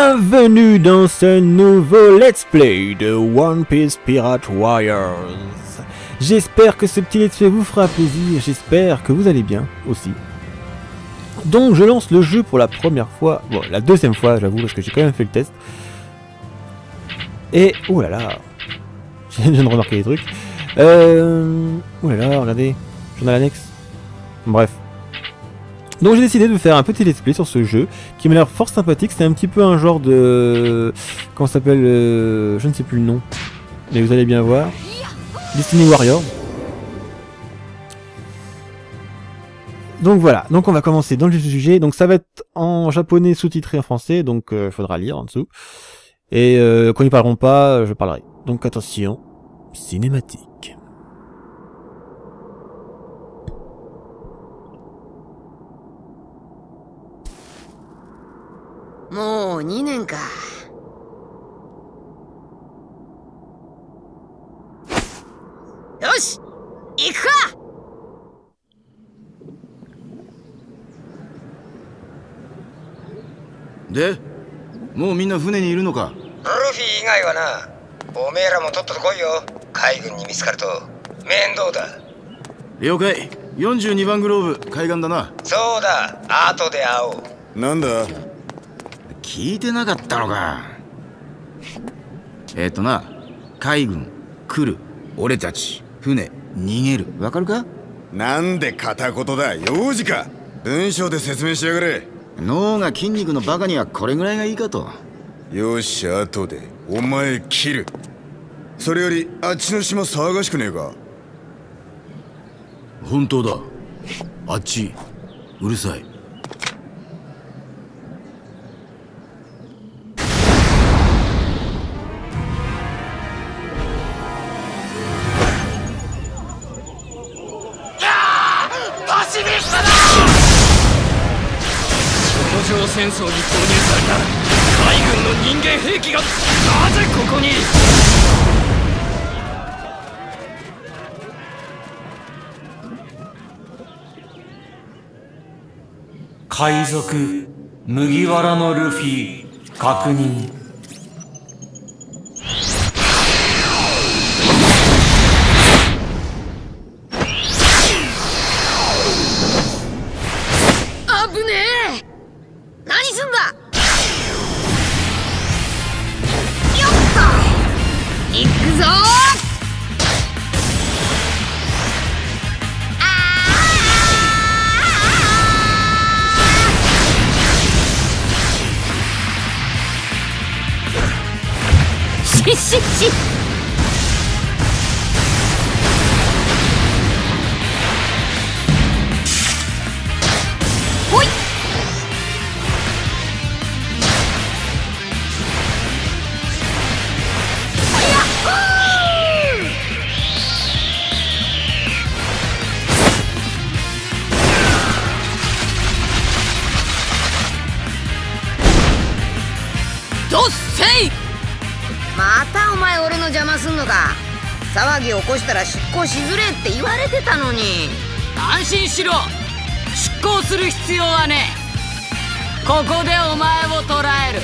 Bienvenue dans ce nouveau Let's Play de One Piece Pirate Warriors. J'espère que ce petit Let's Play vous fera plaisir, j'espère que vous allez bien aussi. Donc je lance le jeu pour la première fois, bon la deuxième fois j'avoue parce que j'ai quand même fait le test. Et oh là là, je viens de remarquer des trucs. Oh là là, regardez, journal annexe. Bref. Donc j'ai décidé de faire un petit let's play sur ce jeu qui m'a l'air fort sympathique. C'est un petit peu un genre de... Comment ça s'appelle je ne sais plus le nom. Mais vous allez bien voir. Destiny Warriors. Donc voilà, donc on va commencer dans le vif du sujet. Donc ça va être en japonais sous-titré en français, donc il faudra lire en dessous. Et quand ils parleront pas, je parlerai. Donc attention, cinématique. もう2年か。よし、行くか。 で、もうみんな船にいるのか。 ルフィ以外はな。おめえらもとっとと来いよ。海軍に見つかると面倒だ。 了解。42番グローブ海岸だな。 そうだ、後で会おう。 なんだ、聞いてなかったのか。な、海軍来る、俺たち船逃げる、わかるか。 なんで片言だ、幼児か。文章で説明しやがれ。 脳が筋肉のバカにはこれぐらいがいいかと。 よし、後でお前切る。それよりあっちの島騒がしくねえか。 本当だ、あっちうるさい。 戦争に投入された海軍の人間兵器がなぜここに。海賊麦わらのルフィ確認。 ほい。 どっせい。 またお前俺の邪魔すんのか。騒ぎ起こしたら出航しづれって言われてたのに。 安心しろ、出航する必要はねえ。ここでお前を捕らえる。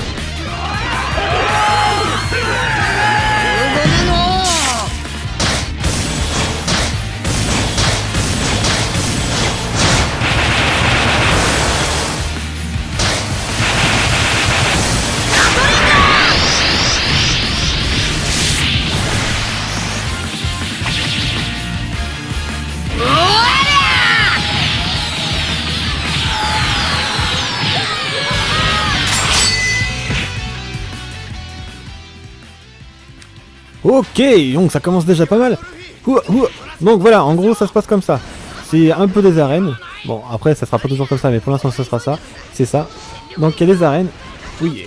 ごめんの。 Ok, donc ça commence déjà pas mal. Donc voilà, en gros ça se passe comme ça. C'est un peu des arènes. Bon, après ça sera pas toujours comme ça, mais pour l'instant ce sera ça. C'est ça. Donc il y a des arènes. Oui.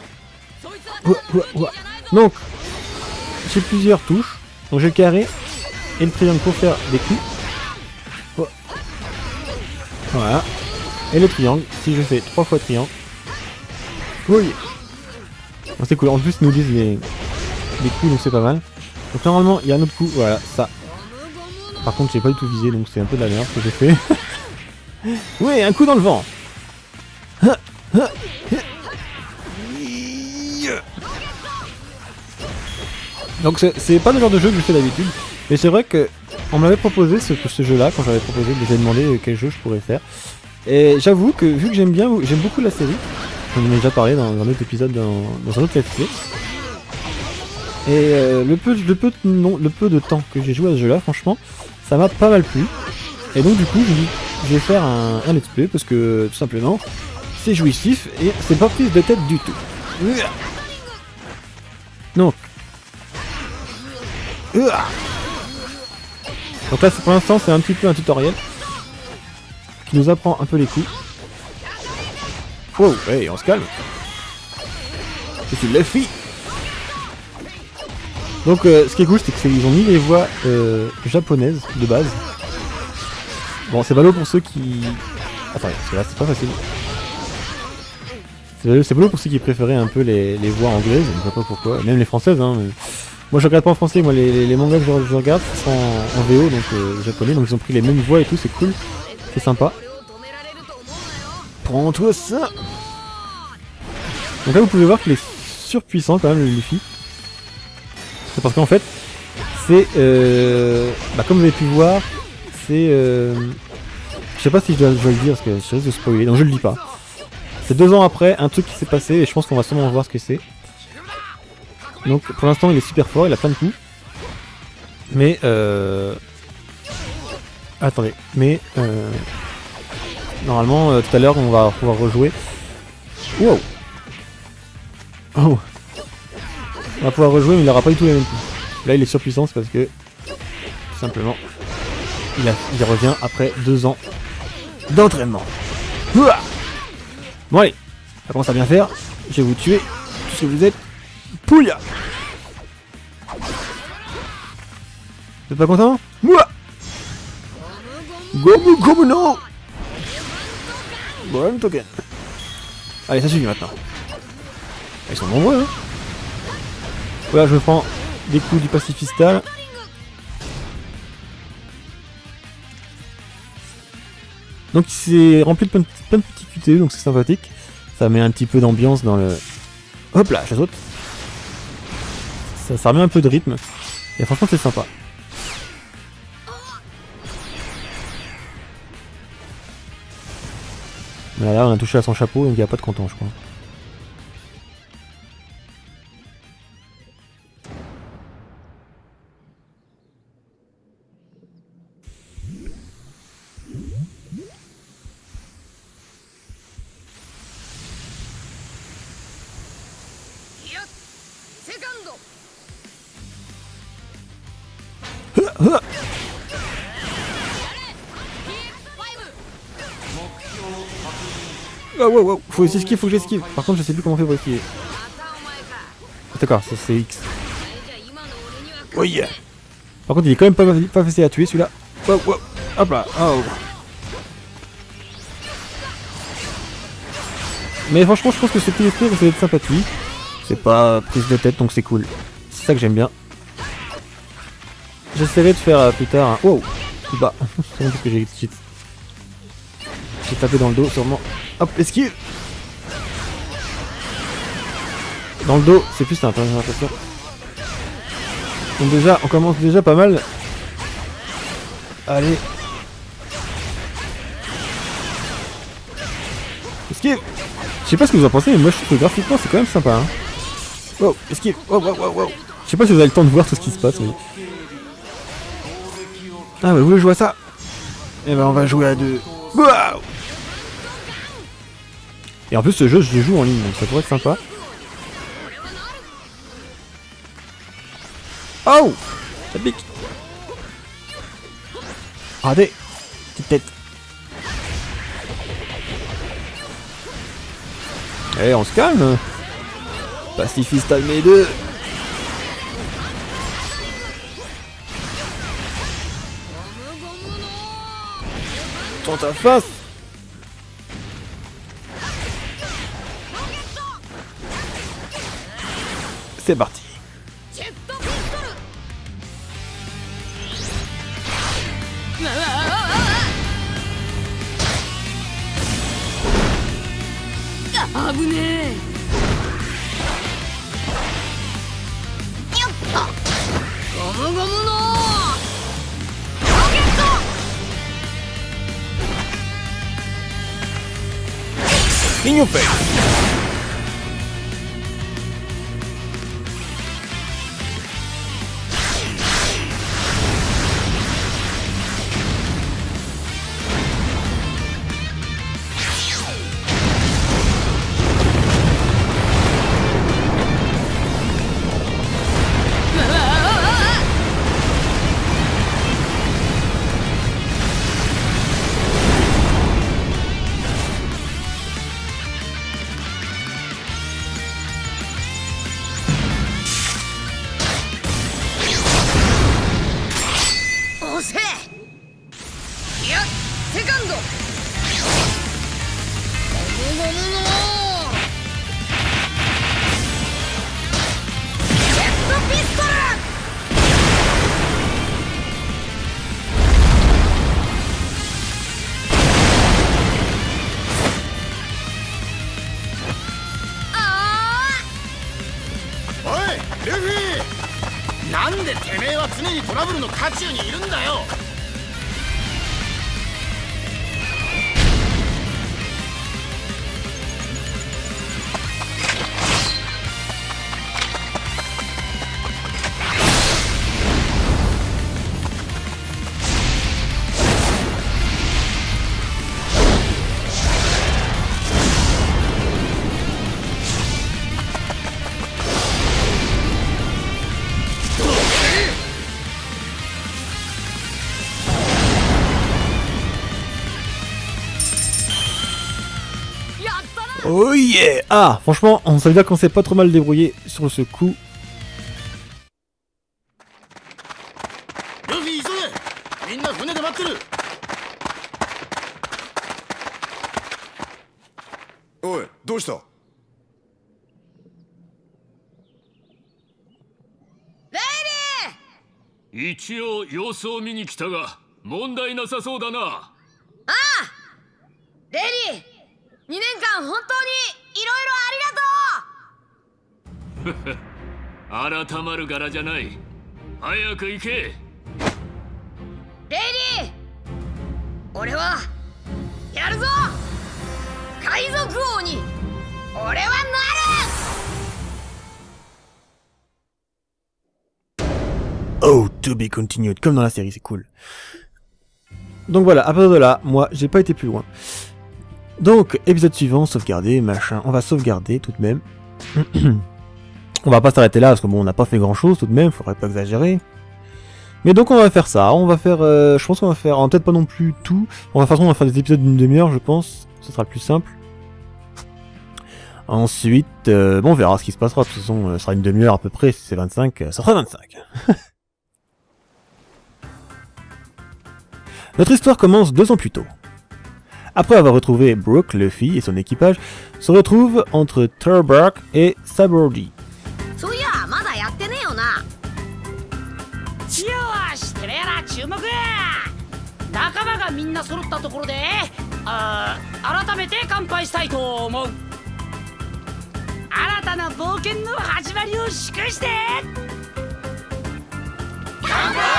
Donc, j'ai plusieurs touches. Donc j'ai le carré et le triangle pour faire des coups. Voilà. Et le triangle, si je fais 3 fois triangle. Oui. Bon, c'est cool, en plus ils nous disent les coups, donc c'est pas mal. Donc normalement il y a un autre coup, voilà, ça. Par contre j'ai pas du tout visé, donc c'est un peu de la merde ce que j'ai fait. Oui, un coup dans le vent. Donc c'est pas le genre de jeu que je fais d'habitude, mais c'est vrai que on m'avait proposé ce jeu là, quand j'avais proposé, j'ai demandé quel jeu je pourrais faire. Et j'avoue que vu que j'aime beaucoup la série, j'en ai déjà parlé dans un autre épisode, dans un autre let's play. Et le peu de temps que j'ai joué à ce jeu là, franchement, ça m'a pas mal plu. Et donc du coup j'ai dit je vais faire un let's play parce que tout simplement c'est jouissif et c'est pas prise de tête du tout. Donc là pour l'instant c'est un petit peu un tutoriel qui nous apprend un peu les coups. Oh, hey, on se calme. Je suis Luffy. Donc ce qui est cool c'est qu'ils ont mis les voix japonaises de base. Bon c'est ballot pour ceux qui... Attendez, parce que là c'est pas facile. C'est ballot pour ceux qui préféraient un peu les voix anglaises, je sais pas pourquoi, même les françaises hein. Moi je regarde pas en français, moi les mangas que je regarde sont en VO, donc japonais, donc ils ont pris les mêmes voix et tout, c'est cool, c'est sympa. Prends-toi ça. Donc là vous pouvez voir qu'il est surpuissant quand même le Luffy. C'est parce qu'en fait, c'est comme vous avez pu voir, c'est je sais pas si je dois le dire parce que je risque de spoiler, donc je le dis pas. C'est 2 ans après un truc qui s'est passé et je pense qu'on va sûrement voir ce que c'est. Donc pour l'instant il est super fort, il a plein de coups. Mais attendez, mais normalement tout à l'heure on va pouvoir rejouer. Wow. Oh. On va pouvoir rejouer mais il aura pas du tout les mêmes coups. Là il est surpuissant, c'est parce que tout simplement il revient après 2 ans d'entraînement. Bon allez, ça commence à bien faire. Je vais vous tuer tout ce que vous êtes. Pouya. Vous êtes pas content? Moi Gomu Gomu no. Bon token. Allez, ça suffit maintenant. Ils sont nombreux hein. Voilà, je me prends des coups du pacifistal. Donc c'est rempli de plein de petits QTE, donc c'est sympathique. Ça met un petit peu d'ambiance dans le... Hop là, je saute. Ça remet un peu de rythme. Et franchement c'est sympa. Là on a touché à son chapeau, donc il n'y a pas de content je crois. Oh, wow, wow. Faut esquiver, faut que j'esquive. Par contre je sais plus comment on fait pour esquiver. D'accord, c'est X. Oh yeah. Par contre il est quand même pas facile à tuer celui-là. Wow, wow. Hop là. Oh. Mais franchement je pense que c'est TSP, ça va être sympathique. C'est pas prise de tête donc c'est cool. C'est ça que j'aime bien. J'essaierai de faire plus tard un... Wow. Tout bas. C'est bon parce que j'ai tapé dans le dos sûrement. Hop, esquive. Dans le dos, c'est plus simple, hein, j'ai l'impression. Donc déjà, on commence déjà pas mal. Allez. Esquive. Je sais pas ce que vous en pensez, mais moi je trouve que graphiquement c'est quand même sympa. Hein. Wow, esquive. Wow, wow, wow, wow. Je sais pas si vous avez le temps de voir tout ce qui se passe. Mais... Ah, mais vous voulez jouer à ça? Eh ben on va jouer à 2. Wow. Et en plus ce jeu je le joue en ligne donc ça pourrait être sympa. Oh, ça pique. Regardez, petite tête. Allez on se calme. Pacifiste Almé 2. Dans ta face. C'est parti. In your face. なんでてめえは常にトラブルの渦中にいるんだよ。 Oh yeah! Ah, franchement, ça veut dire qu'on s'est pas trop mal débrouillé sur ce coup. Oi, どうした？ 一応様子を見に来たが問題なさそうだな。 ああ、レリー、2年間本当にいろいろありがとう。 改まる柄じゃない。早く行け。 レディー、俺はやるぞ。海賊王に俺はなる。 Oh, to be continued, comme dans la série, c'est cool. Donc voilà, à partir de là, moi, j'ai pas été plus loin. Donc, épisode suivant, sauvegarder, machin. On va sauvegarder tout de même. On va pas s'arrêter là, parce que bon, on n'a pas fait grand chose tout de même, faudrait pas exagérer. Mais donc on va faire ça, on va faire, je pense qu'on va faire, peut-être pas non plus tout. On va faire des épisodes d'une demi-heure, je pense. Ce sera le plus simple. Ensuite, bon, on verra ce qui se passera. De toute façon, ce sera une demi-heure à peu près. Si c'est 25, ça fera 25. Notre histoire commence 2 ans plus tôt. Après avoir retrouvé Brooke, Luffy et son équipage se retrouvent entre Turbark et Sabaody. そういや、まだやってねえよな。よし、てめえら注目。仲間がみんな揃ったところで、改めて乾杯したいと思う。新たな冒険の始まりを祝して。乾杯。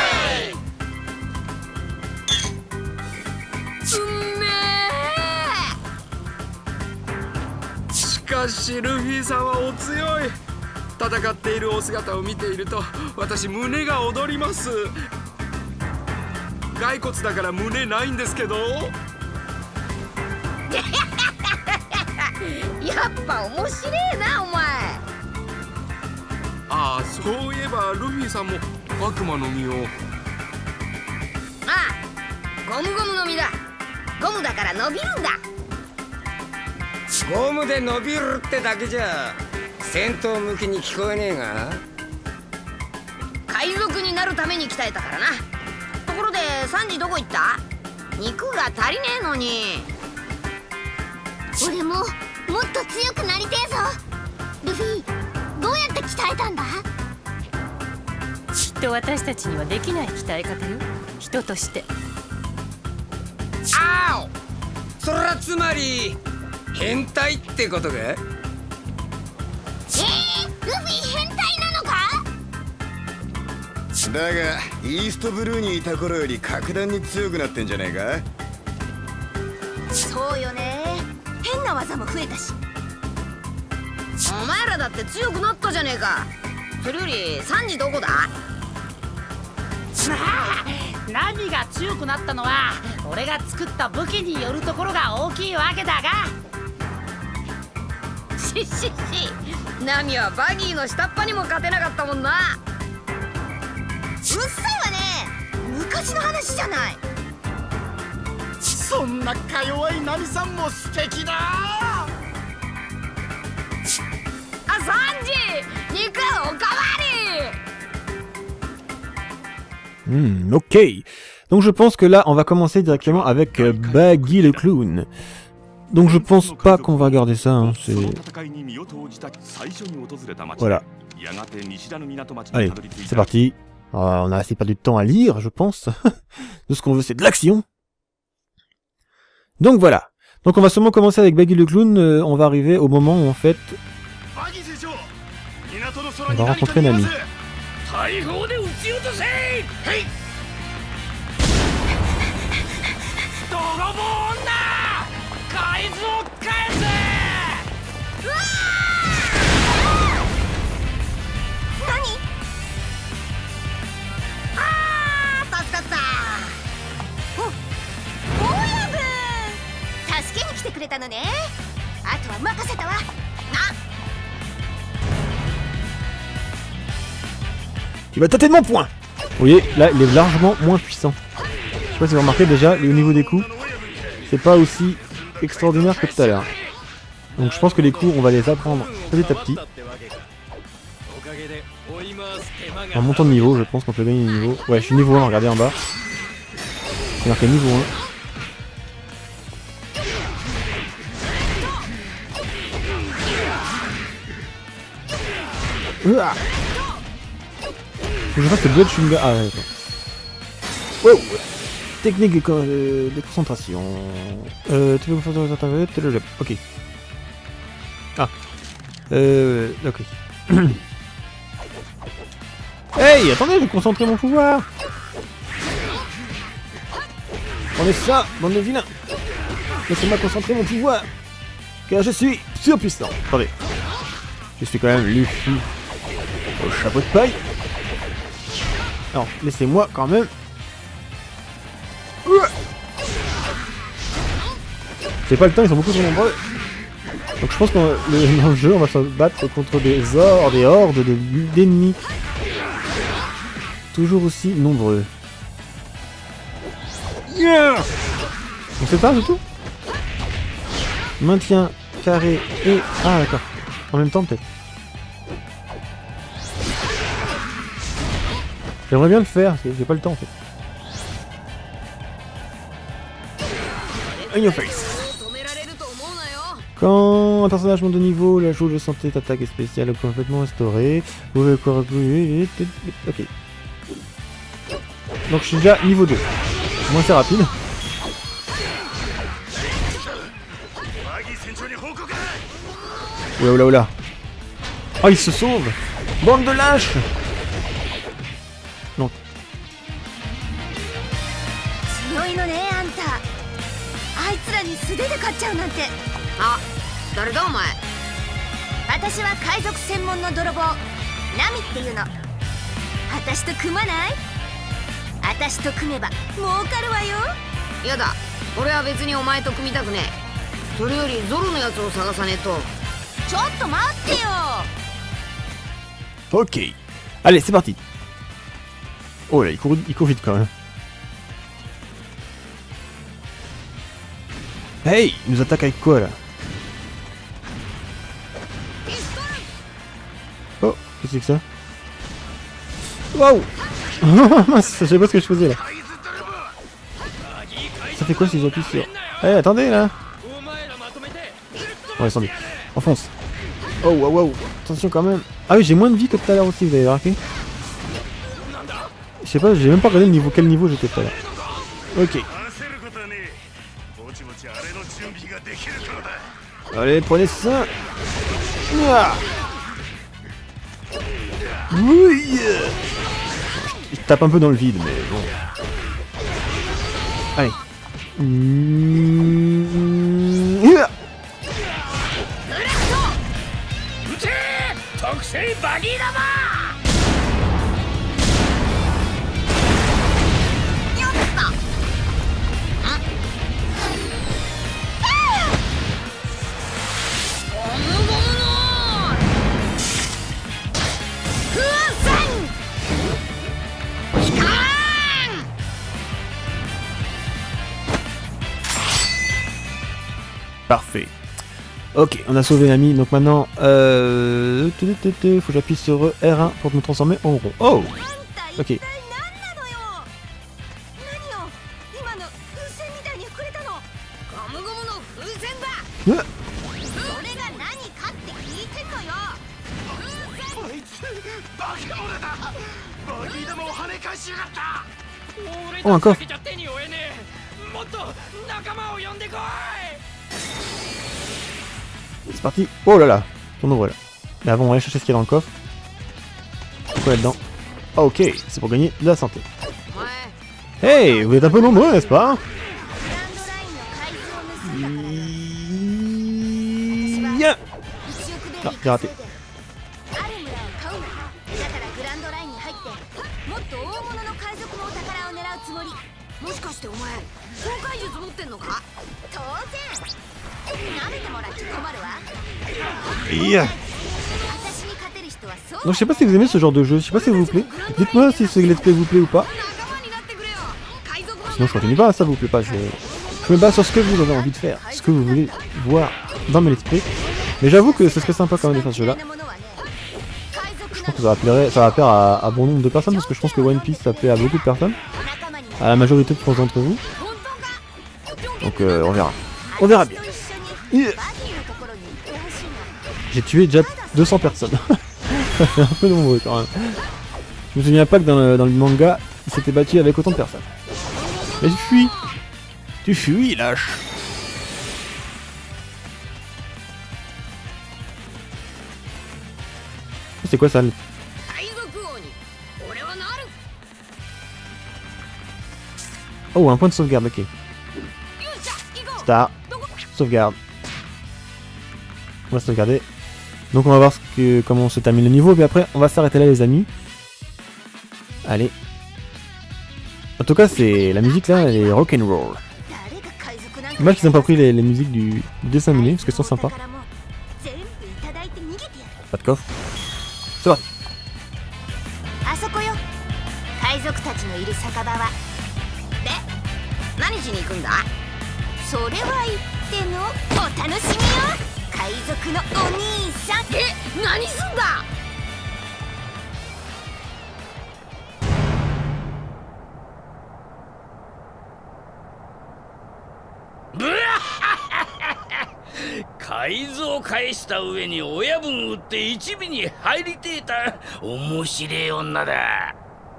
しかしルフィさんはお強い。戦っているお姿を見ていると私胸が躍ります。骸骨だから胸ないんですけど。 やっぱ面白えなお前。 ああ、そういえばルフィさんも悪魔の実を。 ああ、ゴムゴムの実だ。ゴムだから伸びるんだ。 ゴムで伸びるってだけじゃ戦闘向きに聞こえねえが。 海賊になるために鍛えたからな。ところでサンジどこ行った？肉が足りねえのに。 俺ももっと強くなりてえぞ。ルフィ、どうやって鍛えたんだ？ きっと私たちにはできない鍛え方よ、人として。 あお、それはつまり変態ってことか？ ルフィ変態なのか？ だがイーストブルーにいた頃より格段に強くなってんじゃねえか？ そうよね。変なな技も増えたし。 お前らだって強くなったじゃねえか。それよりサンジどこだ？何が強くなったのは俺が作った武器によるところが大きいわけだが。ナミはバギーの下っ端にも勝てなかったもんな。 うっさいわね。昔の話じゃない。 そんなか弱いナミさんも素敵だ。 あ、サンジ肉おかわり。 Ok. Donc je pense que là, on va commencer directement avec Baggy le clown. Donc je pense pas qu'on va garder ça, hein. C'est... Voilà. Allez, c'est parti. On a assez perdu de temps à lire, je pense. De ce qu'on veut, c'est de l'action. Donc voilà. Donc on va sûrement commencer avec Baggy le clown. On va arriver au moment où en fait... on va rencontrer Nami. Il va tâter de mon point. Vous voyez, là, il est largement moins puissant. Je sais pas si vous remarquez déjà, au niveau des coups, c'est pas aussi extraordinaire que tout à l'heure. Donc je pense que les coups, on va les apprendre petit à petit. En montant de niveau, je pense qu'on peut gagner des niveaux. Ouais, je suis niveau 1, regardez en bas. C'est marqué niveau 1. Faut que je fasse le blood chewing-gum. Ah ouais, wow. Technique de concentration. Tu peux faire des interventions. Ok. Ah. Ok. Hey, attendez, je vais concentrer mon pouvoir. Prenez ça, bande de vilains. Laissez-moi concentrer mon pouvoir. Car je suis surpuissant. Attendez. Je suis quand même Luffy au chapeau de paille. Alors, laissez-moi quand même. J'ai pas le temps, ils sont beaucoup trop nombreux. Donc je pense que dans le jeu, on va se battre contre des hordes d'ennemis. Toujours aussi nombreux. Yeah, on sait pas du tout. Maintien, carré et... Ah d'accord. En même temps peut-être. J'aimerais bien le faire, parce que j'ai pas le temps en fait. In your face. Quand un personnage monte de niveau, la jauge de santé, d'attaque et spéciale est complètement restaurée. Vous pouvez encore... Ok. Donc je suis déjà niveau 2. Moins c'est rapide. Oula oula oula. Oh il se sauve. Bande de lâches. Non. Ah, 誰だお前。 私は海賊専門の泥棒ナミっていうの。私と組まない？私と組めば儲かるわよ。 やだ、俺は別にお前と組みたくねえ。それよりゾロのやつを探さねえと。 ちょっと待ってよ。 Ok. Allez, c'est parti. Oh là, il court vite quand même. Hey, il nous attaque avec quoi là? Oh, qu'est-ce que c'est que ça? Waouh. Je sais pas ce que je faisais là. Ça fait quoi si j'appuie sur... Eh, attendez là. Ouais, attendez. Enfonce. Oh, wow, wow. Attention quand même. Ah oui, j'ai moins de vie que tout à l'heure aussi, vous avez remarqué? Je sais pas, j'ai même pas regardé le niveau, quel niveau j'étais tout à l'heure. Ok. Allez, prenez ça. Oui. Je tape un peu dans le vide, mais bon. Allez. 性バギー玉。よっと。ゴムゴムの風船。 Parfait. Ok, on a sauvé l'ami. Donc maintenant, faut que j'appuie sur R1 pour me transformer en rond. Oh, ok. Oh, un coffre. C'est parti. Oh là là, on ouvre là. Mais avant, on va aller chercher ce qu'il y a dans le coffre. Quoi là-dedans? Ah, ok, c'est pour gagner de la santé. Hey, vous êtes un peu nombreux, n'est-ce pas? Yeah. Ah, j'ai raté. Yeah. Donc je sais pas si vous aimez ce genre de jeu, je sais pas si ça vous plaît. Dites-moi si ce let's play vous plaît ou pas. Sinon je continue pas, ça vous plaît pas. Je me base sur ce que vous avez envie de faire, ce que vous voulez voir dans mes let's play. Mais j'avoue que ce serait sympa quand même de faire ce jeu là. Je pense que ça va plaire à bon nombre de personnes parce que je pense que One Piece ça plaît à beaucoup de personnes. À la majorité de d'entre vous. Donc on verra. On verra bien. Yeah. J'ai tué déjà 200 personnes. Ça fait un peu nombreux quand même. Je me souviens pas que dans le manga, il s'était battu avec autant de personnes. Mais tu fuis. Tu fuis, lâche. C'est quoi ça? Oh, un point de sauvegarde, ok. Star. Sauvegarde. On va sauvegarder. Donc on va voir comment se termine le niveau, puis après on va s'arrêter là les amis. Allez. En tout cas c'est la musique là, elle est rock'n'roll. Dommage qu'ils n'ont pas pris les musiques du dessin animé, parce qu'elles sont sympas. Pas de coffre. C'est parti. 改造返した上に親分売って一尾に入りてえた面白い女だ。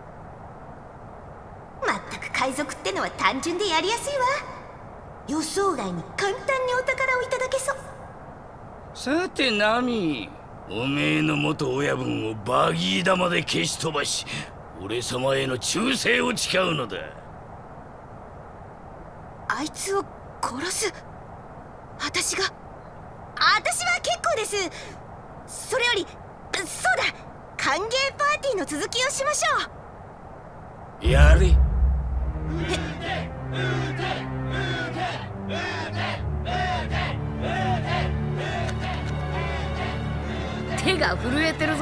まったく海賊ってのは単純でやりやすいわ。予想外に簡単にお宝をいただけそう。 さてナミ、おめえの元親分をバギー玉で消し飛ばし、俺様への忠誠を誓うのだ。 あいつを殺す？私は結構です。それよりそうだ、歓迎パーティーの続きをしましょう。 やれ。 手が震えてるぞ。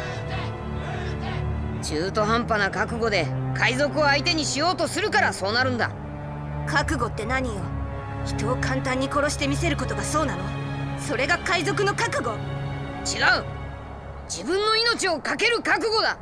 中途半端な覚悟で海賊を相手にしようとするからそうなるんだ。 覚悟って何よ？人を簡単に殺してみせることがそうなの？それが海賊の覚悟？ 違う、自分の命を懸ける覚悟だ。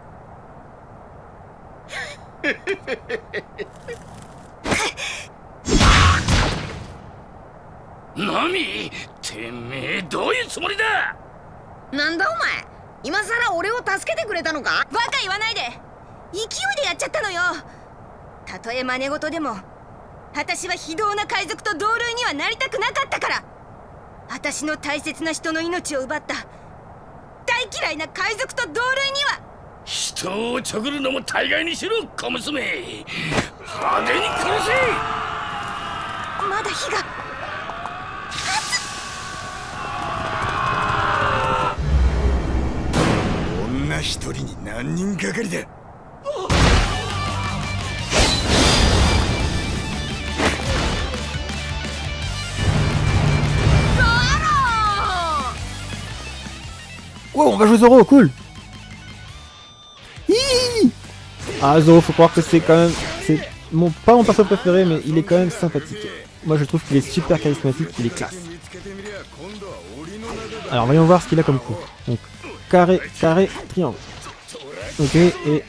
ナミ、てめえどういうつもりだ？ なんだお前、今さら俺を助けてくれたのか？ バカ言わないで。勢いでやっちゃったのよ。たとえ真似事でも私は非道な海賊と同類にはなりたくなかったから。私の大切な人の命を奪った大嫌いな海賊と同類には。 人をちょぐるのも大概にしろ、小娘。派手に殺せ。 まだ火が。 一人に何人がかりだ。 Ouais, on va jouer Zoro, cool. Hihi. Ah, Zoro, faut croire que c'est quand même... C'est pas mon perso préféré, mais il est quand même sympathique. Moi, je trouve qu'il est super charismatique, il est classe. Alors, voyons voir ce qu'il a comme coup. Donc, carré, carré, triangle. Ok, et...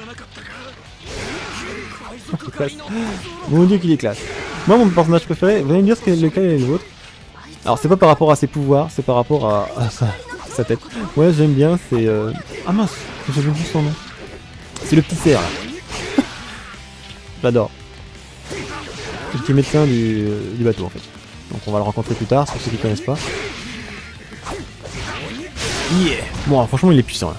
classe. Mon dieu qu'il est classe. Moi, mon personnage préféré, vous allez me dire lequel est le vôtre. Alors, c'est pas par rapport à ses pouvoirs, c'est par rapport à sa tête. Ouais, j'aime bien, c'est... Ah mince, j'ai oublié son nom. C'est le petit cerf, là. J'adore. Le petit médecin du bateau, en fait. Donc on va le rencontrer plus tard, pour ceux qui connaissent pas. Yeah. Bon, alors, franchement, il est puissant, là.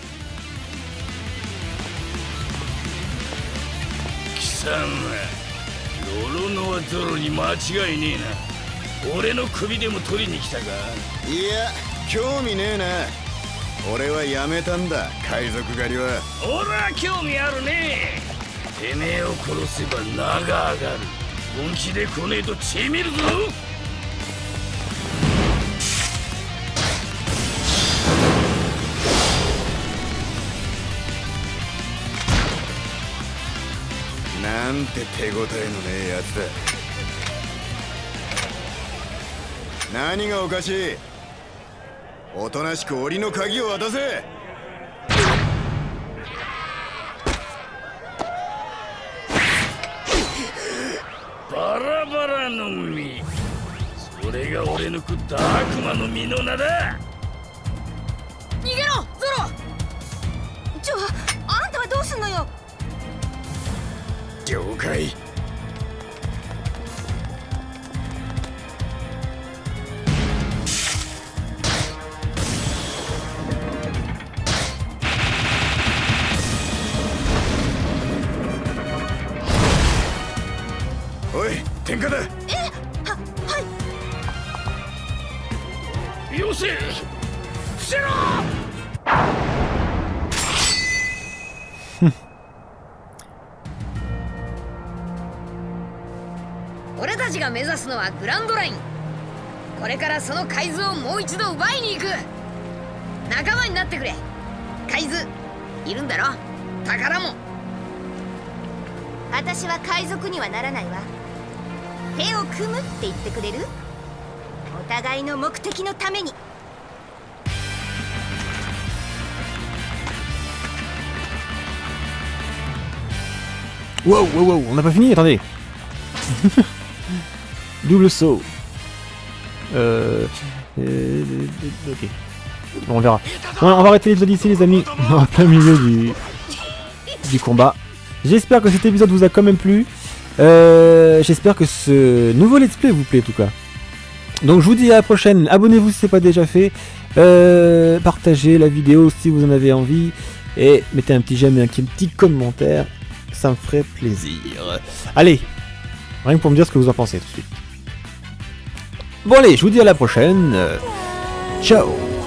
いや、興味ねえな。俺はやめたんだ、海賊狩りは。 俺は興味あるね。てめえを殺せば名が上がる。本気で来ねえと血見るぞ。 なんて手応えのねえやつだ。何がおかしい。おとなしく檻の鍵を渡せ。 バラバラの実、それが俺の食った悪魔の実の名だ。 逃げろゾロ。あんたはどうすんのよ。 了解。おい、点火だ。 よせ、伏せろ。 俺たちが目指すのはグランドライン。これからその海図をもう一度奪いに行く。仲間になってくれ。海図いるんだろ。宝も。 私は海賊にはならないわ。手を組むって言ってくれる？お互いの目的のために。 Wow, wow, wow, on n'a pas fini, attendez. Double saut. Ok. Bon, on verra. Ouais, on va arrêter les odyssées, les amis. En plein milieu du combat. J'espère que cet épisode vous a quand même plu. J'espère que ce nouveau let's play vous plaît en tout cas. Donc je vous dis à la prochaine. Abonnez-vous si ce n'est pas déjà fait. Partagez la vidéo si vous en avez envie. Et mettez un petit j'aime et un petit commentaire. Ça me ferait plaisir. Allez, rien que pour me dire ce que vous en pensez tout de suite. Bon allez, je vous dis à la prochaine. Ciao.